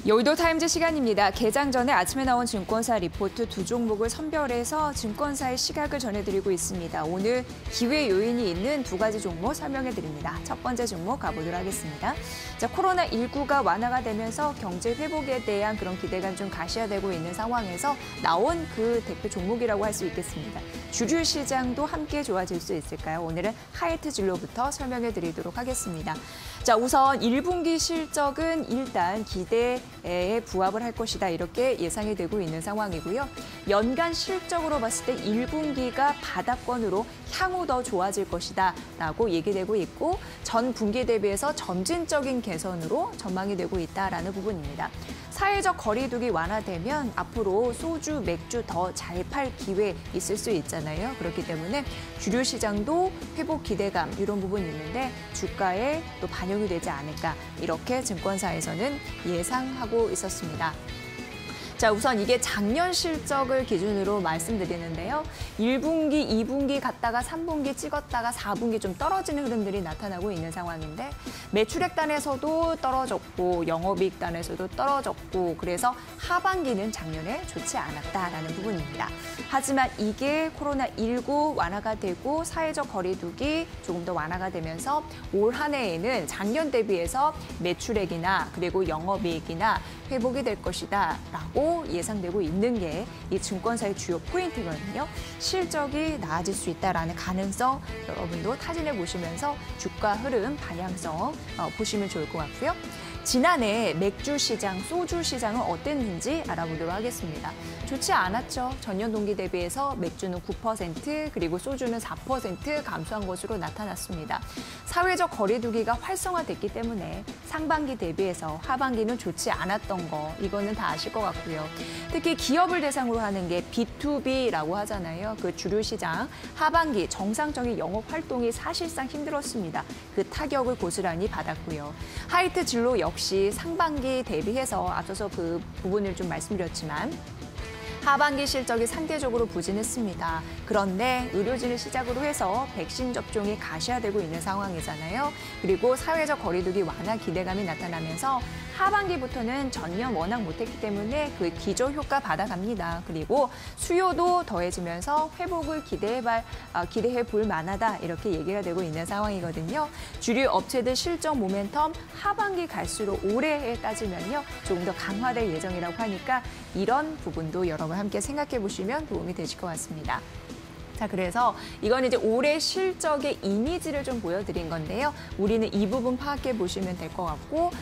여의도 타임즈 시간입니다. 개장 전에 아침에 나온 증권사 리포트 두 종목을 선별해서 증권사의 시각을 전해드리고 있습니다. 오늘 기회 요인이 있는 두 가지 종목 설명해드립니다. 첫 번째 종목 가보도록 하겠습니다. 자, 코로나19가 완화가 되면서 경제 회복에 대한 그런 기대감 좀 가시화되고 있는 상황에서 나온 그 대표 종목이라고 할 수 있겠습니다. 주류 시장도 함께 좋아질 수 있을까요? 오늘은 하이트 진로부터 설명해드리도록 하겠습니다. 자, 우선 1분기 실적은 일단 기대에 부합을 할 것이다 이렇게 예상이 되고 있는 상황이고요. 연간 실적으로 봤을 때 1분기가 바닥권으로 향후 더 좋아질 것이다 라고 얘기되고 있고 전 분기 대비해서 점진적인 개선으로 전망이 되고 있다라는 부분입니다. 사회적 거리두기 완화되면 앞으로 소주, 맥주 더 잘 팔 기회 있을 수 있잖아요. 그렇기 때문에 주류 시장도 회복 기대감 이런 부분이 있는데 주가에 또 반영이 되지 않을까 이렇게 증권사에서는 예상하고 있었습니다. 자, 우선 이게 작년 실적을 기준으로 말씀드리는데요. 1분기, 2분기 갔다가 3분기 찍었다가 4분기 좀 떨어지는 흐름들이 나타나고 있는 상황인데 매출액 단에서도 떨어졌고 영업이익 단에서도 떨어졌고 그래서 하반기는 작년에 좋지 않았다라는 부분입니다. 하지만 이게 코로나19 완화가 되고 사회적 거리두기 조금 더 완화가 되면서 올 한 해에는 작년 대비해서 매출액이나 그리고 영업이익이나 회복이 될 것이다라고 예상되고 있는 게 이 증권사의 주요 포인트거든요. 실적이 나아질 수 있다라는 가능성 여러분도 타진해 보시면서 주가 흐름 방향성 보시면 좋을 것 같고요. 지난해 맥주 시장, 소주 시장은 어땠는지 알아보도록 하겠습니다. 좋지 않았죠. 전년 동기 대비해서 맥주는 9% 그리고 소주는 4% 감소한 것으로 나타났습니다. 사회적 거리두기가 활성화됐기 때문에 상반기 대비해서 하반기는 좋지 않았던 거 이거는 다 아실 것 같고요. 특히 기업을 대상으로 하는 게 B2B라고 하잖아요. 그 주류 시장 하반기 정상적인 영업 활동이 사실상 힘들었습니다. 그 타격을 고스란히 받았고요. 하이트 진로 역시 상반기 대비해서 앞서서 그 부분을 좀 말씀드렸지만 하반기 실적이 상대적으로 부진했습니다. 그런데 의료진을 시작으로 해서 백신 접종이 가시화되고 있는 상황이잖아요. 그리고 사회적 거리두기 완화 기대감이 나타나면서 하반기부터는 전년 워낙 못했기 때문에 그 기저효과 받아갑니다. 그리고 수요도 더해지면서 회복을 기대해 볼 만하다 이렇게 얘기가 되고 있는 상황이거든요. 주류 업체들 실적 모멘텀 하반기 갈수록 올해에 따지면요 조금 더 강화될 예정이라고 하니까 이런 부분도 여러분 함께 생각해 보시면 도움이 되실 것 같습니다. 자, 그래서 이건 이제 올해 실적의 이미지를 좀 보여드린 건데요. 우리는 이 부분 파악해 보시면 될 것 같고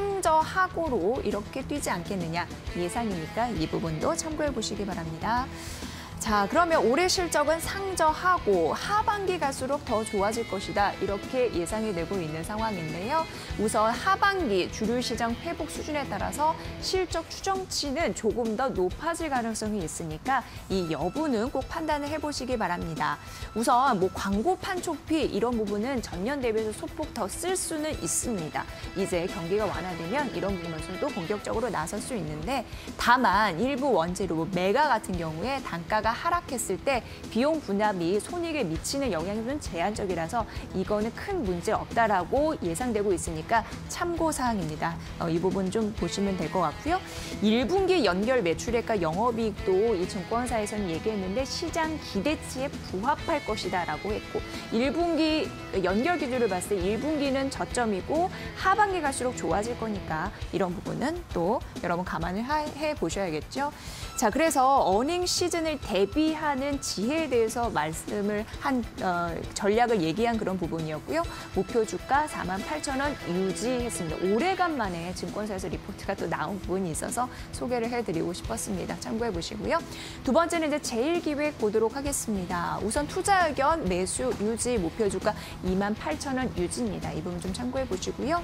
상저하고로 이렇게 뛰지 않겠느냐 예상이니까 이 부분도 참고해 보시기 바랍니다. 자, 그러면 올해 실적은 상저하고 하반기 갈수록 더 좋아질 것이다. 이렇게 예상이 되고 있는 상황인데요. 우선 하반기 주류 시장 회복 수준에 따라서 실적 추정치는 조금 더 높아질 가능성이 있으니까 이 여부는 꼭 판단을 해보시기 바랍니다. 우선 뭐 광고 판촉비 이런 부분은 전년 대비해서 소폭 더 쓸 수는 있습니다. 이제 경기가 완화되면 이런 부분에서도 본격적으로 나설 수 있는데 다만 일부 원재료, 메가 같은 경우에 단가가 하락했을 때 비용 분담이 손익에 미치는 영향이 좀 제한적이라서 이거는 큰 문제 없다라고 예상되고 있으니까 참고 사항입니다. 이 부분 좀 보시면 될 것 같고요. 1분기 연결 매출액과 영업이익도 이 증권사에서는 얘기했는데 시장 기대치에 부합할 것이다라고 했고 1분기 연결 기준을 봤을 때 1분기는 저점이고 하반기 갈수록 좋아질 거니까 이런 부분은 또 여러분 감안을 해 보셔야겠죠. 자, 그래서 어닝 시즌을 대비하는 지혜에 대해서 말씀을 한 전략을 얘기한 그런 부분이었고요. 목표 주가 48,000원 유지했습니다. 오래간만에 증권사에서 리포트가 또 나온 부분이 있어서 소개를 해드리고 싶었습니다. 참고해 보시고요. 두 번째는 이제 제일기획 보도록 하겠습니다. 우선 투자 의견 매수 유지 목표 주가 28,000원 유지입니다. 이 부분 좀 참고해 보시고요.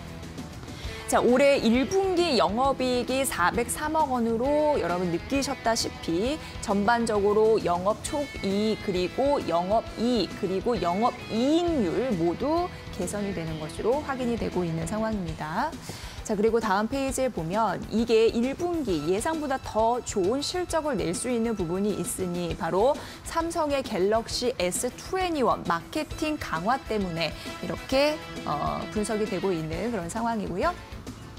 자, 올해 1분기 영업이익이 403억 원으로 여러분 느끼셨다시피 전반적으로 영업 초이익 그리고 영업이익 그리고 영업이익률 모두 개선이 되는 것으로 확인이 되고 있는 상황입니다. 자, 그리고 다음 페이지에 보면 이게 1분기 예상보다 더 좋은 실적을 낼 수 있는 부분이 있으니 바로 삼성의 갤럭시 S21 마케팅 강화 때문에 이렇게 분석이 되고 있는 그런 상황이고요.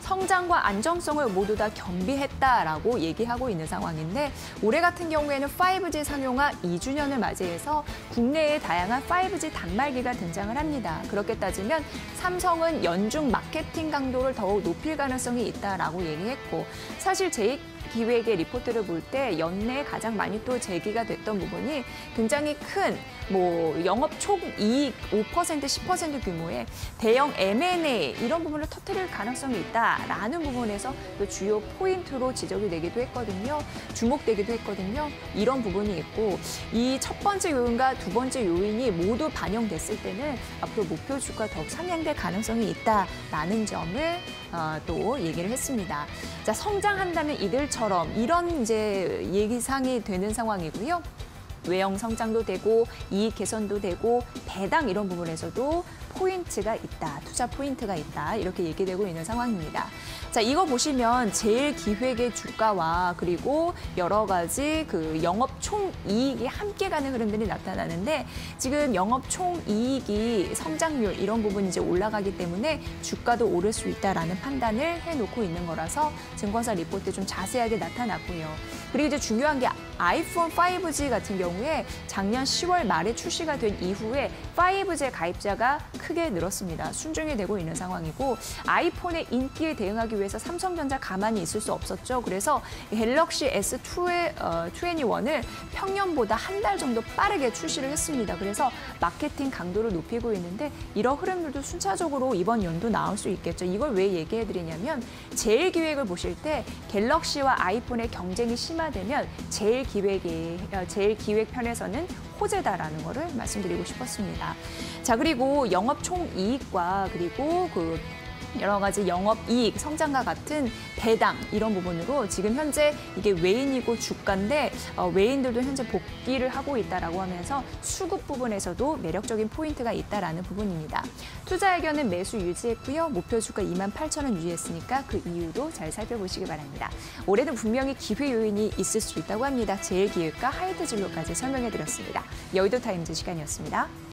성장과 안정성을 모두 다 겸비했다라고 얘기하고 있는 상황인데 올해 같은 경우에는 5G 상용화 2주년을 맞이해서 국내에 다양한 5G 단말기가 등장을 합니다. 그렇게 따지면 삼성은 연중 마케팅 강도를 더욱 높일 가능성이 있다라고 얘기했고 사실 제2기획의 리포트를 볼 때 연내에 가장 많이 또 제기가 됐던 부분이 굉장히 큰 영업 총이익 5%, 10% 규모의 대형 M&A 이런 부분을 터뜨릴 가능성이 있다라는 부분에서 또 주요 포인트로 지적이 되기도 했거든요. 주목되기도 했거든요. 이런 부분이 있고 이 첫 번째 요인과 두 번째 요인이 모두 반영됐을 때는 앞으로 목표 주가 더욱 상향될 가능성이 있다라는 점을 또 얘기를 했습니다. 자, 성장한다면 이들처럼 이런 이제 얘기상이 되는 상황이고요. 외형 성장도 되고 이익 개선도 되고 배당 이런 부분에서도 포인트가 있다, 투자 포인트가 있다 이렇게 얘기되고 있는 상황입니다. 자, 이거 보시면 제1기획의 주가와 그리고 여러 가지 그 영업 총이익이 함께 가는 흐름들이 나타나는데 지금 영업 총이익이 성장률 이런 부분이 이제 올라가기 때문에 주가도 오를 수 있다라는 판단을 해놓고 있는 거라서 증권사 리포트에 좀 자세하게 나타났고요. 그리고 이제 중요한 게 아이폰 5G 같은 경우에 작년 10월 말에 출시가 된 이후에 5G 가입자가 크게 늘었습니다. 순증이 되고 있는 상황이고 아이폰의 인기에 대응하기 위해서 삼성전자 가만히 있을 수 없었죠. 그래서 갤럭시 S21을 평년보다 한 달 정도 빠르게 출시를 했습니다. 그래서 마케팅 강도를 높이고 있는데 이런 흐름들도 순차적으로 이번 연도 나올 수 있겠죠. 이걸 왜 얘기해드리냐면 제1기획을 보실 때 갤럭시와 아이폰의 경쟁이 심화되면 제1기획 편에서는 호재다라는 거를 말씀드리고 싶었습니다. 자, 그리고 영업 총이익과 그리고 여러 가지 영업이익, 성장과 같은 배당 이런 부분으로 지금 현재 이게 외인이고 주가인데 외인들도 현재 복귀를 하고 있다라고 하면서 수급 부분에서도 매력적인 포인트가 있다라는 부분입니다. 투자 의견은 매수 유지했고요. 목표 주가 28,000원 유지했으니까 그 이유도 잘 살펴보시기 바랍니다. 올해는 분명히 기회 요인이 있을 수 있다고 합니다. 제1기획과 하이트 진로까지 설명해드렸습니다. 여의도 타임즈 시간이었습니다.